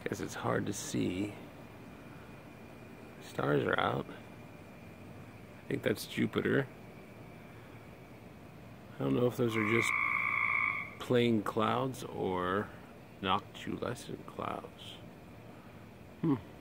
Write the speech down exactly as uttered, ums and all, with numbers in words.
Guess it's hard to see. Stars are out. I think that's Jupiter. I don't know if those are just plain clouds or noctilucent clouds. Hmm.